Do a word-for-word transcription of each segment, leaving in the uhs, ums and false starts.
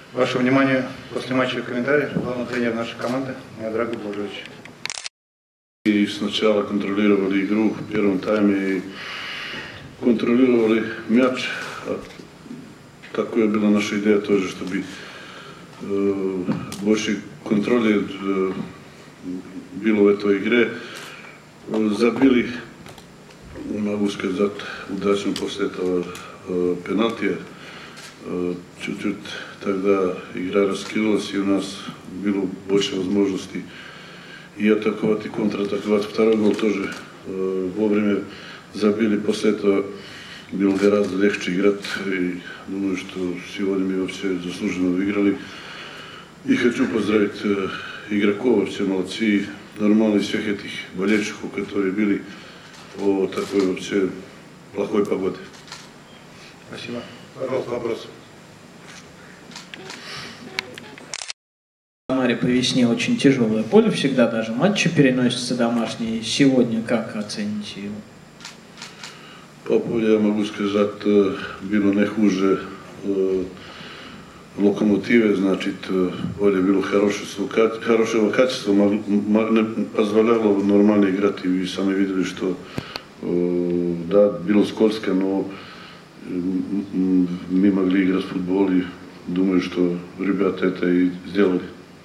Ваше внимание, после матча комментарий, главный тренер нашей команды Миодраг Божевич. И сначала контролировали игру в первом тайме и контролировали мяч. Такое была наша идея тоже, чтобы э, больше контроля э, было в этой игре. Забили, могу сказать, удачно после этого э, пенальти. Чуть-чуть тогда игра раскрылась, и у нас было больше возможностей и атаковать, и контратаковать. Второй гол тоже э, вовремя забили. После этого было гораздо легче играть. И думаю, что сегодня мы вообще заслуженно выиграли. И хочу поздравить э, игроков, вообще молодцы. Нормально всех этих болельщиков, которые были по такой вообще плохой погоде. Спасибо. Пожалуйста, вопрос. В Самаре по весне очень тяжелое поле, всегда даже матчи переносятся домашние. Сегодня как оцените его? По полю я могу сказать, было не хуже Локомотиве, значит, поле было хорошего, хорошего качества, позволяло нормально играть, и вы сами видели, что да, было скользко, но мы могли играть в футбол, и думаю, что ребята это и сделали.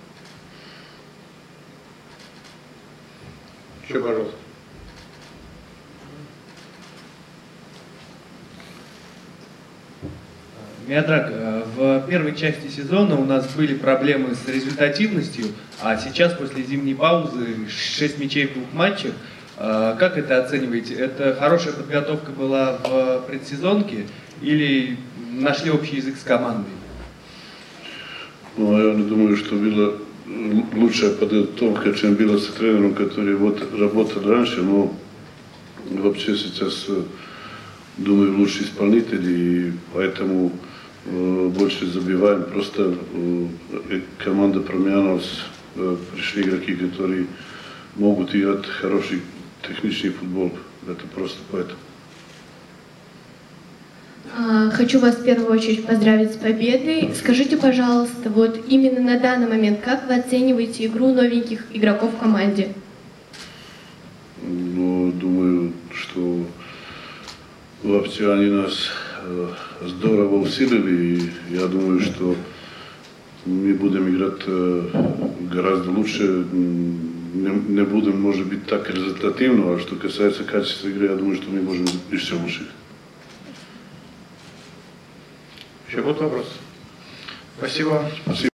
Еще, пожалуйста. Миодраг, в первой части сезона у нас были проблемы с результативностью, а сейчас после зимней паузы шесть мячей в двух матчах. Как это оцениваете? Это хорошая подготовка была в предсезонке или нашли общий язык с командой? Ну, я думаю, что была лучшая подготовка, чем была с тренером, который вот работал раньше, но вообще сейчас, думаю, лучший исполнитель, и поэтому э, больше забиваем. Просто э, команда променялась, э, пришли игроки, которые могут играть хороший техничный футбол. Это просто поэтому. Хочу вас в первую очередь поздравить с победой. Скажите, пожалуйста, вот именно на данный момент, как вы оцениваете игру новеньких игроков в команде? Ну, думаю, что вообще они нас э, здорово усилили, и я думаю, что мы будем играть э, гораздо лучше, не, не будем, может быть, так результативно, а что касается качества игры, я думаю, что мы можем еще лучше. Еще будут вопросы? Спасибо. Спасибо.